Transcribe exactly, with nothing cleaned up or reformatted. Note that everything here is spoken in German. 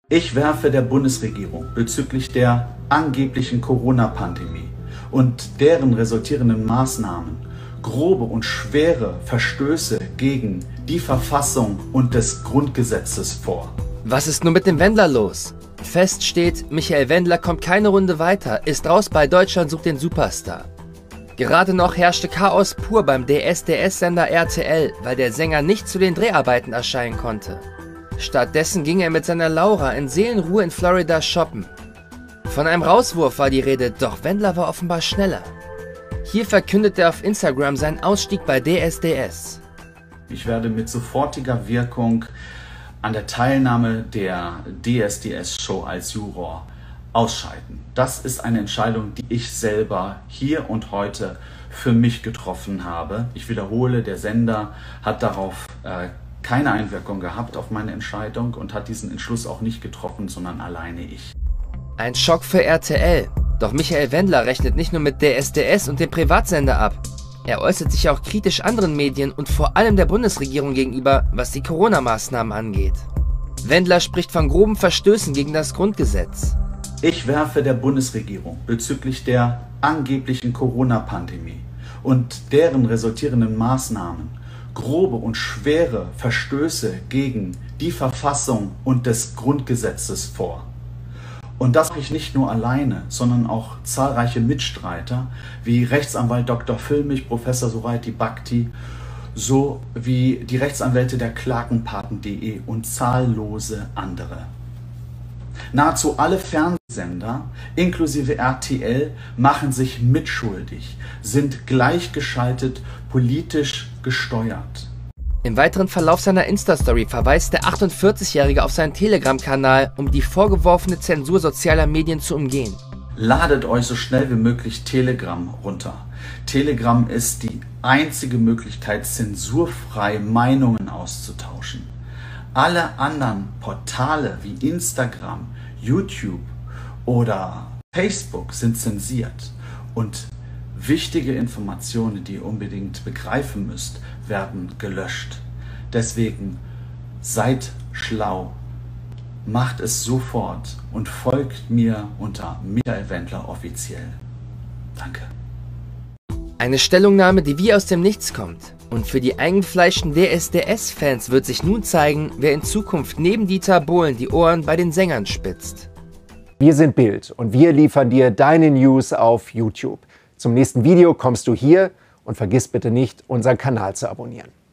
Ich werfe der Bundesregierung bezüglich der angeblichen Corona-Pandemie und deren resultierenden Maßnahmen grobe und schwere Verstöße gegen die Verfassung und des Grundgesetzes vor. Was ist nun mit dem Wendler los? Fest steht, Michael Wendler kommt keine Runde weiter, ist raus bei Deutschland sucht den Superstar. Gerade noch herrschte Chaos pur beim D S D S-Sender R T L, weil der Sänger nicht zu den Dreharbeiten erscheinen konnte. Stattdessen ging er mit seiner Laura in Seelenruhe in Florida shoppen. Von einem Rauswurf war die Rede, doch Wendler war offenbar schneller. Hier verkündet er auf Instagram seinen Ausstieg bei D S D S. Ich werde mit sofortiger Wirkung an der Teilnahme der D S D S-Show als Juror ausscheiden. Das ist eine Entscheidung, die ich selber hier und heute für mich getroffen habe. Ich wiederhole, der Sender hat darauf äh, keine Einwirkung gehabt auf meine Entscheidung und hat diesen Entschluss auch nicht getroffen, sondern alleine ich. Ein Schock für R T L. Doch Michael Wendler rechnet nicht nur mit D S D S und dem Privatsender ab. Er äußert sich auch kritisch anderen Medien und vor allem der Bundesregierung gegenüber, was die Corona-Maßnahmen angeht. Wendler spricht von groben Verstößen gegen das Grundgesetz. Ich werfe der Bundesregierung bezüglich der angeblichen Corona-Pandemie und deren resultierenden Maßnahmen grobe und schwere Verstöße gegen die Verfassung und des Grundgesetzes vor. Und das mache ich nicht nur alleine, sondern auch zahlreiche Mitstreiter wie Rechtsanwalt Doktor Füllmich, Professor Suraiti Bhakti, sowie die Rechtsanwälte der Klagenpaten punkt de und zahllose andere. Nahezu alle Fernsehsender, inklusive R T L, machen sich mitschuldig, sind gleichgeschaltet, politisch gesteuert. Im weiteren Verlauf seiner Insta-Story verweist der achtundvierzigjährige auf seinen Telegram-Kanal, um die vorgeworfene Zensur sozialer Medien zu umgehen. Ladet euch so schnell wie möglich Telegram runter. Telegram ist die einzige Möglichkeit, zensurfrei Meinungen auszutauschen. Alle anderen Portale wie Instagram, YouTube oder Facebook sind zensiert und wichtige Informationen, die ihr unbedingt begreifen müsst, werden gelöscht. Deswegen seid schlau, macht es sofort und folgt mir unter Michael Wendler offiziell. Danke. Eine Stellungnahme, die wie aus dem Nichts kommt. Und für die eingefleischten D S D S-Fans wird sich nun zeigen, wer in Zukunft neben Dieter Bohlen die Ohren bei den Sängern spitzt. Wir sind Bild und wir liefern dir deine News auf YouTube. Zum nächsten Video kommst du hier und vergiss bitte nicht, unseren Kanal zu abonnieren.